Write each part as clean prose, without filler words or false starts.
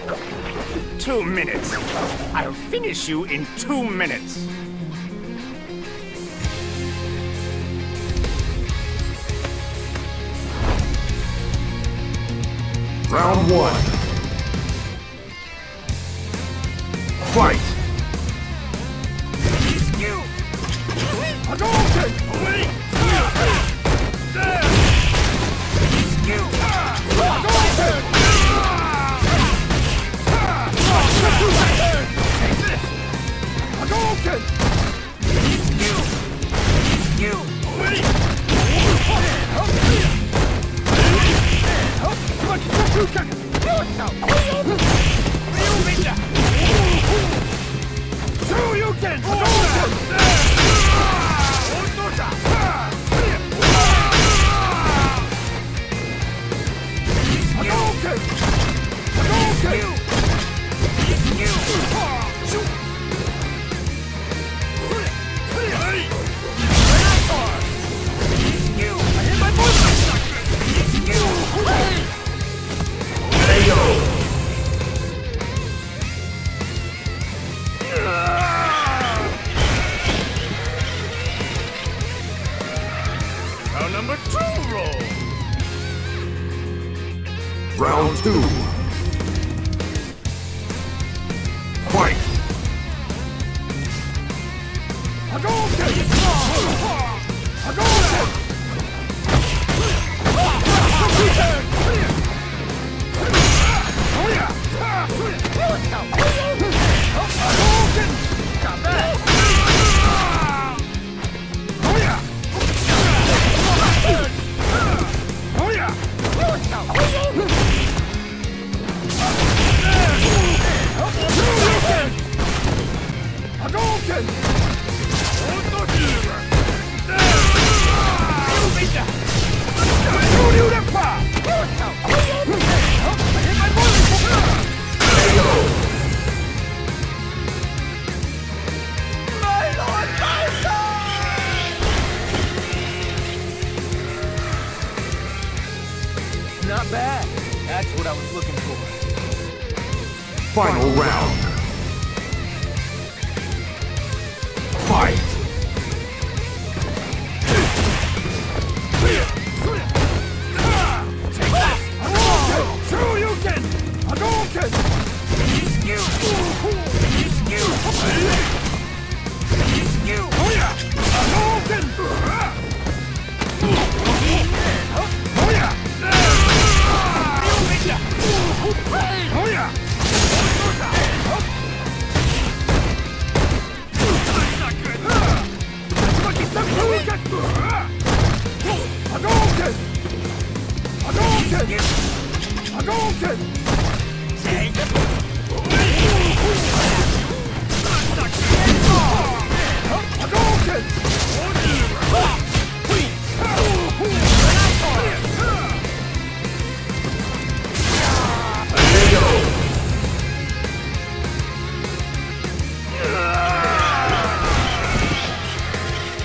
2 minutes. I'll finish you in 2 minutes. Round 1. Fight! Hadouken! Away! There! Hadouken! Take this! Hadouken! Away! Shoryuken! Hadouken! Round number 2 roll. Round 2. Fight! Hadouken! Hadouken! Hadouken! Got that! Hadouken! Not bad. That's what I was looking for. Final round. Fight! Shoryuken! Hadouken! Hadouken!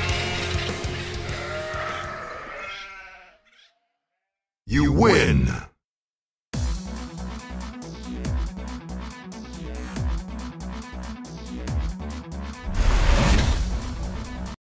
You win!